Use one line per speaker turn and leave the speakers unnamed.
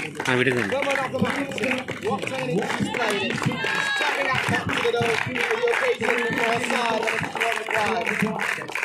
വിടുന്നുണ്ട്.
Woman of the match, what training she's played it. Stepping up to the occasion for her side and it's 1-5.